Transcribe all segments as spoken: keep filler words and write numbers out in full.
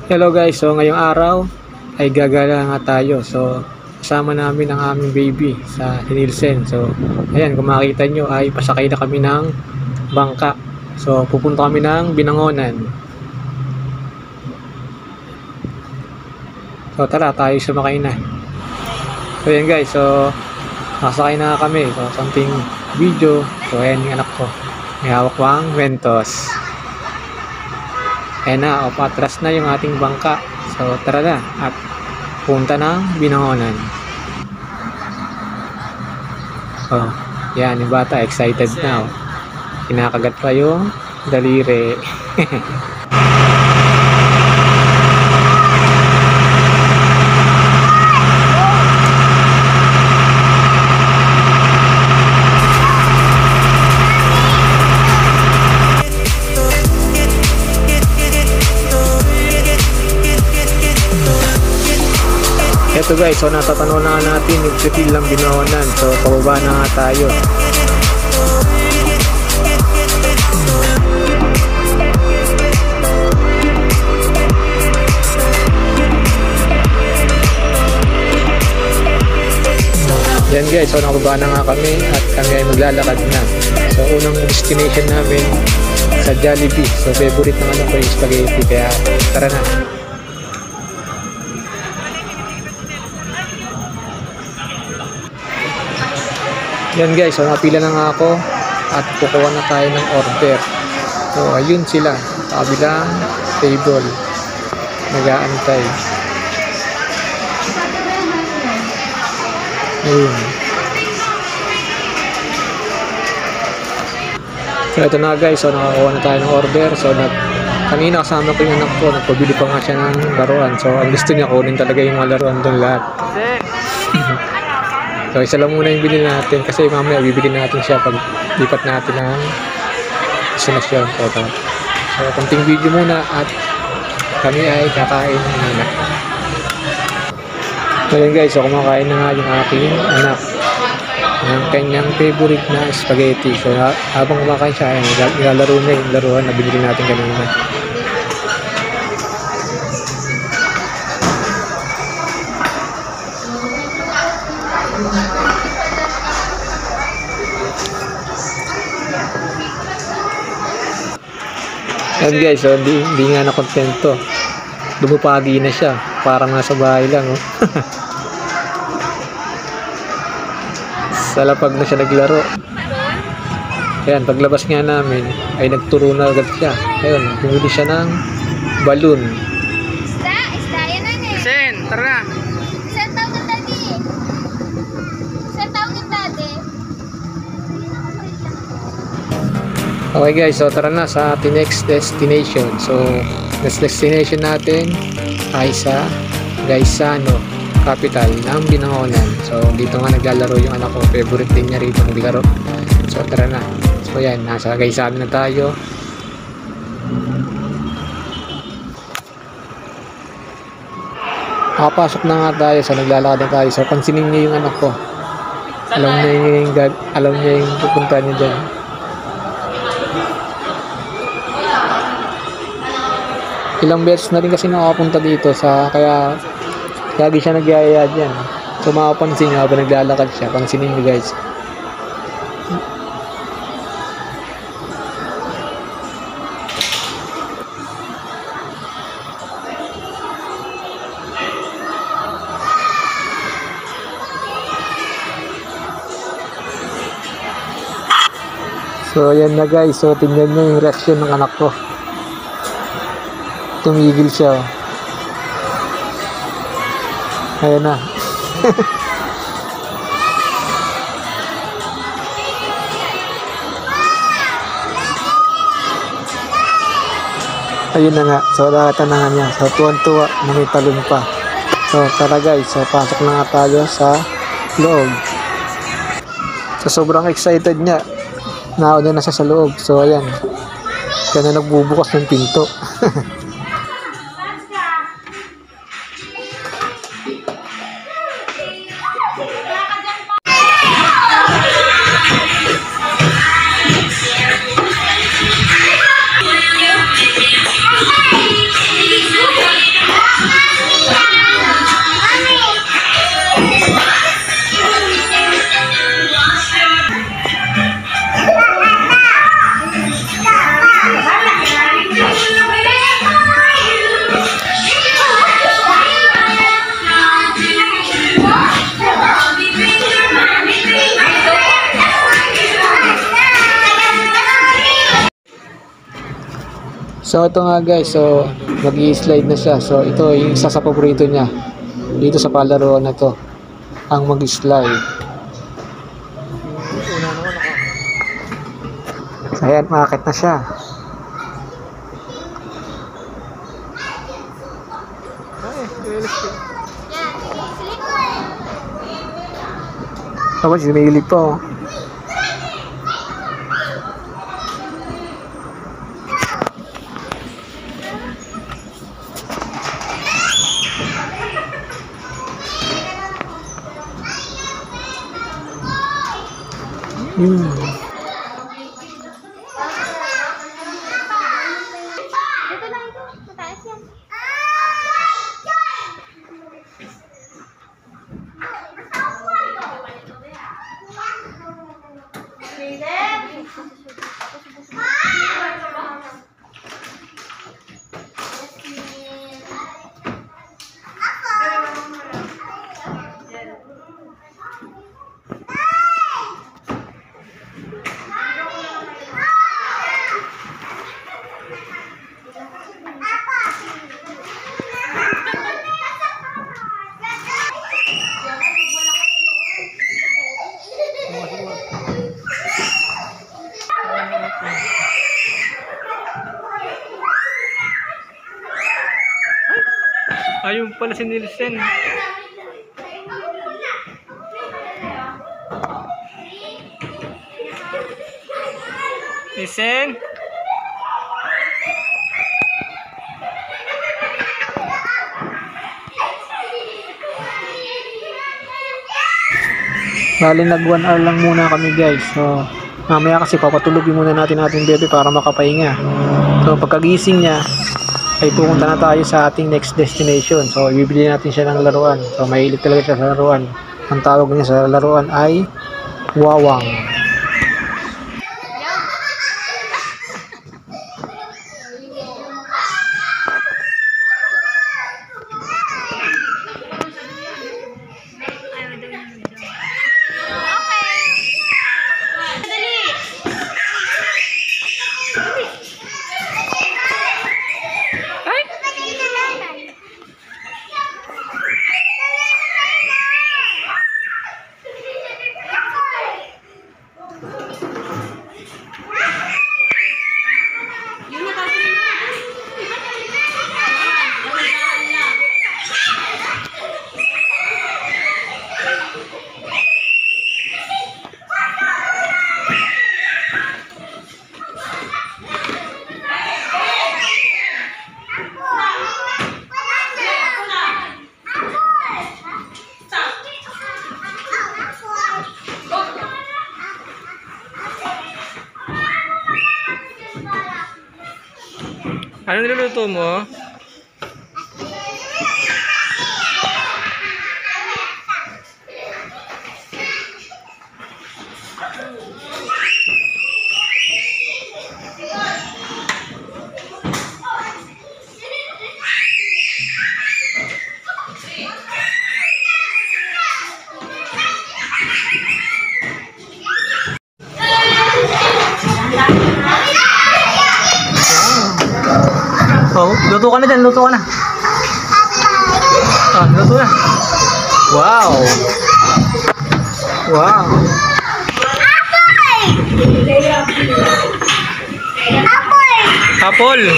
Hello guys, so ngayong araw ay gagala nga tayo. So kasama namin ang aming baby sa Nielsen. So ayan, kung makikita nyo ay pasakay na kami ng bangka. So pupunta kami ng Binangonan. So tara, tayo sumakay na. So ayan guys, so nakasakay na kami. So something video. So ayan yung anak ko, may hawak pang Mentos. Ayan na, o patras na yung ating bangka. So tara na at punta ng Binangonan. Oh, yan yung bata, excited na. Oh. Kinakagat pa yung daliri. Ito guys, so natatanaw na natin yung sipil ng Binangonan. So pababa na nga tayo. Yan guys, so nakababa na nga kami at kami ay maglalakad na. So unang destination namin sa Jollibee. So favorite ng anak ko yung spaghetti, kaya tara na. Yan guys, so napila na nga ako at kukuha na tayo ng order. So ayun sila, sa kabilang table, nag-aantay. Ayun. So ito na guys, so nakakuha na tayo ng order. So nag, kanina kasama ko yung anak ko, nagpabili pa nga siya ng laruan. So ang gusto niya, kunin talaga yung mga laruan doon lahat. So isa lang muna yung bilhin natin kasi mamaya bibili natin siya pag lipat natin ng destinasyon. So, so, so konting video muna at kami ay kakain muna. So yun guys, so kumakain na nga yung aking anak ng kanyang favorite na spaghetti. So habang kumakain siya, ay nilalaro niya yung laruan na binili natin kanina. Yan guys, so hindi, hindi nga nakontento. Dumupagi na siya, parang nasa bahay lang. Oh. Salapag na siya naglaro. Ayan, paglabas nga namin ay nagturo na agad siya. Ayun, bumili siya ng balloon. Isda, isda yan na eh. Sen, tara. Isang taon ng daddy. Isang taon ng daddy. Okay guys, so tara na sa ating next destination. So next destination natin ay sa Gaisano, capital ng Binangonan. So dito nga naglalaro yung anak ko, favorite din niya rito maglaro. So tara na. So yan, nasa Gaisano na tayo. Nakapasok na nga tayo, so naglalakad na tayo. So pansinin niyo yung anak ko. Alam niya yung, alam niya yung pupunta niya dyan. Ilang beses na rin kasi nakapunta dito sa kaya lagi siya nagyayaya dyan. So makapansin nyo habang naglalakad siya, pansinin nyo guys. So ayan na guys, so tingnan nyo yung reaction ng anak ko. Tumigil siya. Ayan na. Ayun na nga. So nakita na nga niya. So tuwan-tuwa na may talon pa. So tara guys. So pasok na nga tayo sa loob. So sobrang excited niya. Nauna na siya sa loob. So ayan. Kaya na nagbubukas ng pinto. So ito nga guys, so mag-i-slide na siya. So ito yung isa sa paborito niya dito sa palaruan na to, ang mag-slide. So ayan, makakit na siya. Tapos sinilip pa oh. Hmm. Dito lang ito. Mataas yan. Ayun pala si Nielsen. Nielsen? Bali nag one hour lang muna kami guys. So mamaya kasi papatulogin muna natin ating bebe para makapahinga. So pagkagising niya ay pupunta na tayo sa ating next destination. So ibibili natin siya ng laruan. So mahilig talaga siya sa laruan. Ang tawag niya sa laruan ay wawang. Ano niluluto mo? Oh, luto ka na dyan, luto ka na. Ah, luto na. Wow. Wow. Apple. Apple.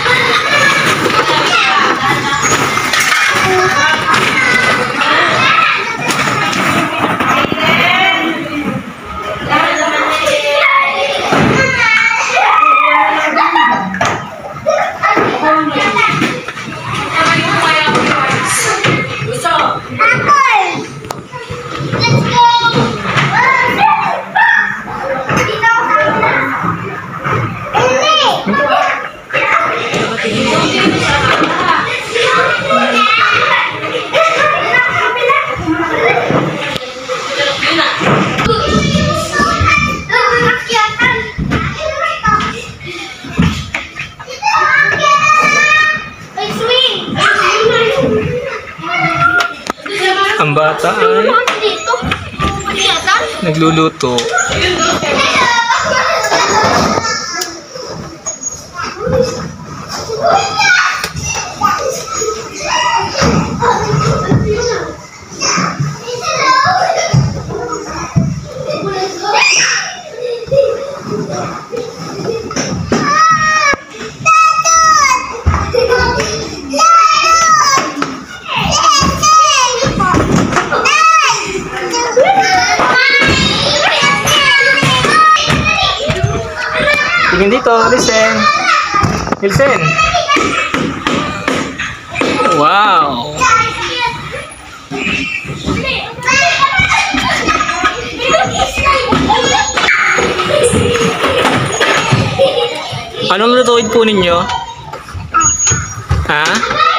Ang bata ay nagluluto. Hilsen! Wow! Anong lutuin po ninyo? Ha?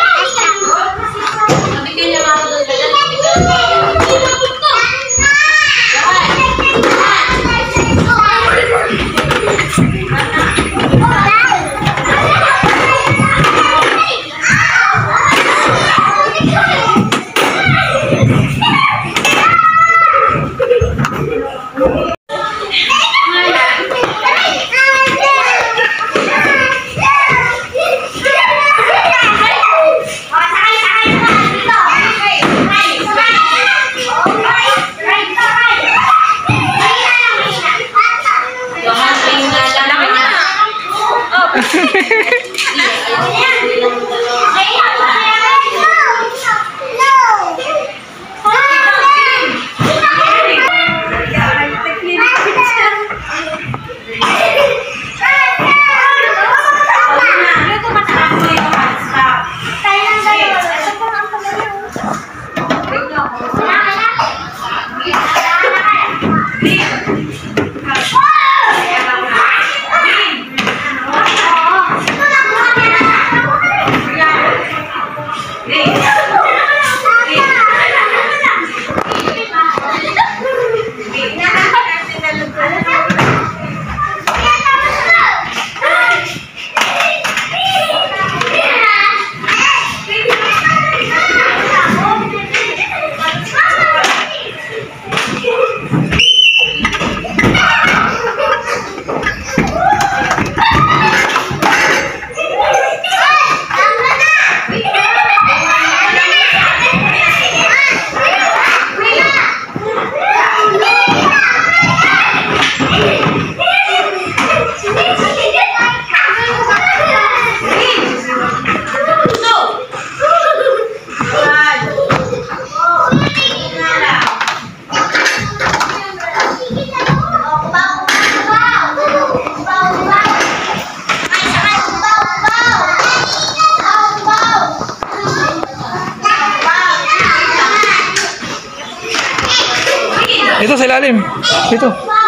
Ito sa ilalim. Ito.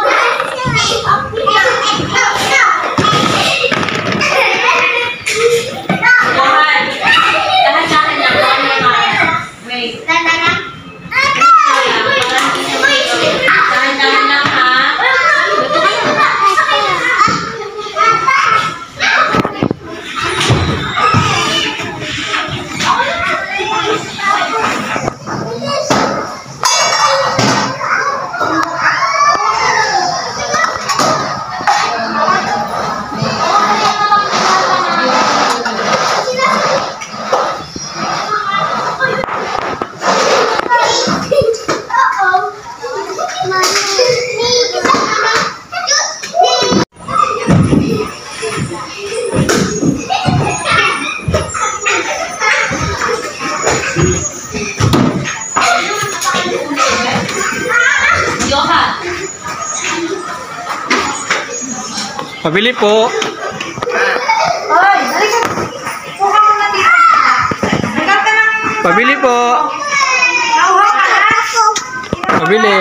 Pabili po. Hoy, halika. Kuha mo na dito. Nagal ka ng... Pabili po. Nauha ka na. Pabili.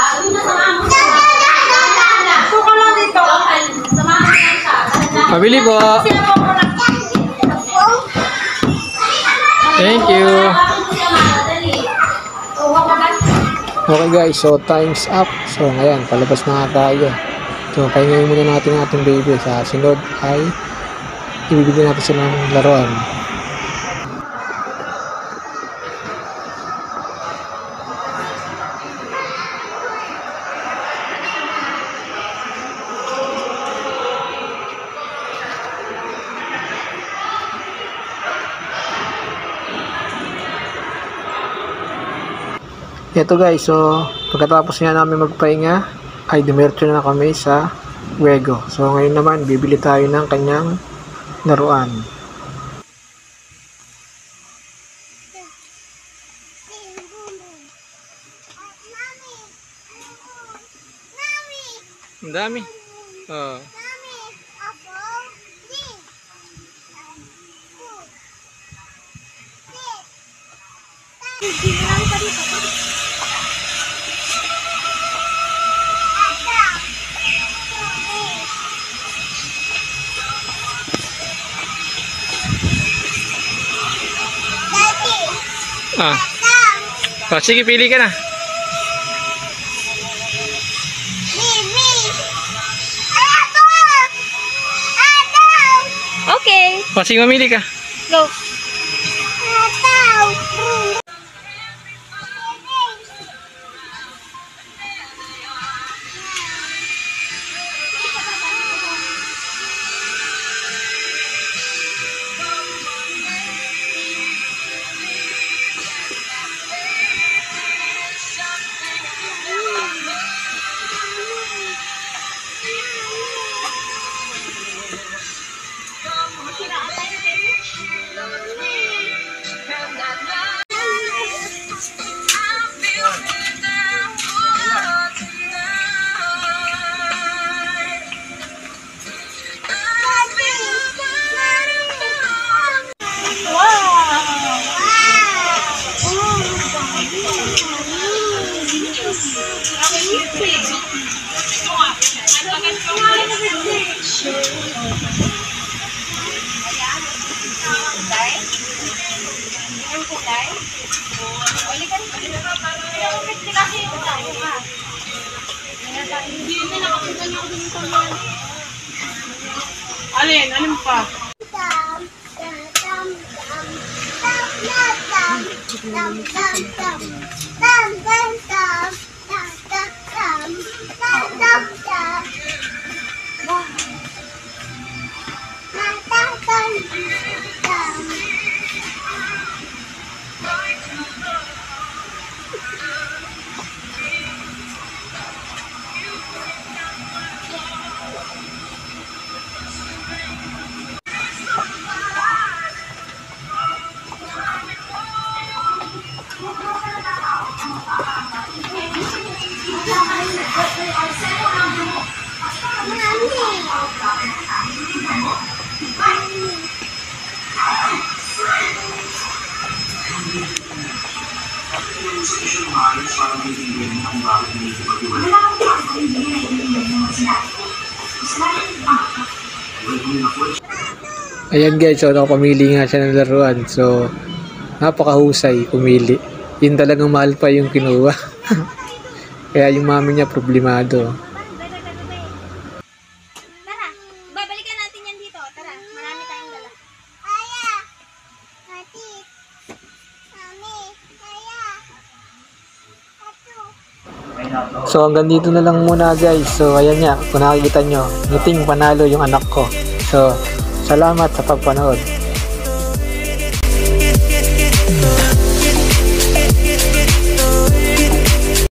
Suka lang dito. Pabili po. Thank you. Okay guys, so time's up. So ngayon, palabas na nga tayo. So, pahingayin muna natin ang ating baby. Sa sunod ay ibibigyan natin sila ng laruan. Ito guys, so pagkatapos nga namin magpahinga ay dumiretso na kami sa Wego. So ngayon naman bibili tayo ng kanyang laruan. Ang dami. Oh. Marami pa dito. Ah. Oh, sige, pili ka na. Okay. Oh, sige, mamili ka. Go. Alin? Alin pa? Ayan guys, so nakapamili nga siya ng laruan. So, napakahusay pumili. Yun talagang mahal pa yung kinuha. Kaya yung mami niya problemado. Tara, babalikan natin yan dito. Tara, marami tayong dala. Aya! Ati! Mami! Aya! Ato! So hanggang dito na lang muna guys. So ayan nga, kung nakikita nyo, ngiting panalo yung anak ko. So salamat sa pagpanood.